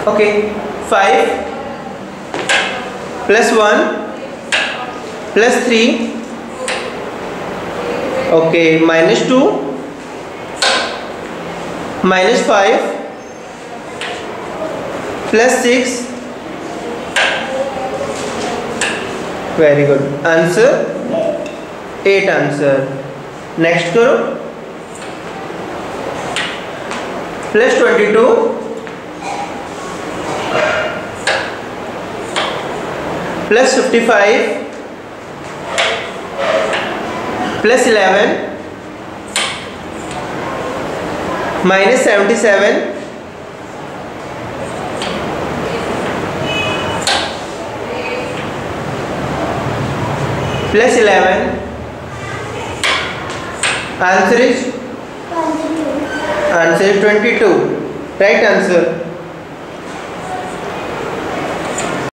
Okay, 5 plus 1 plus 3. Okay, minus 2 minus 5 plus 6. Very good. Answer 8 answer. Next करो. Plus 22 plus 55 plus 11 minus 77 plus 11. Answer is 22. Right answer.